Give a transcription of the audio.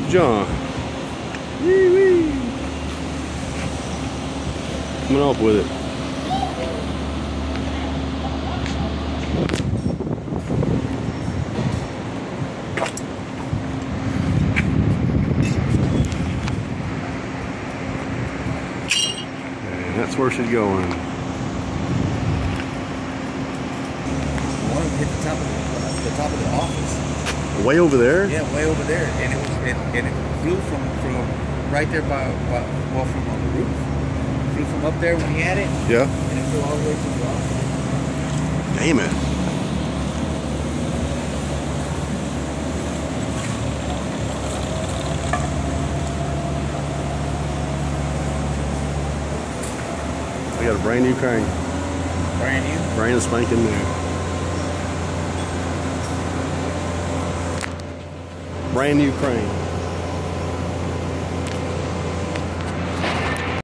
John. Wee-wee. Coming off with it. And that's where she's going. One hit the top of the office. Way over there? Yeah, way over there, and it flew from right there by from on the roof. Flew from up there when he had it. Yeah. And it flew all the way to the office. Damn it. I got a brand new crane. Brand new. Brand spanking new. Brand new crane.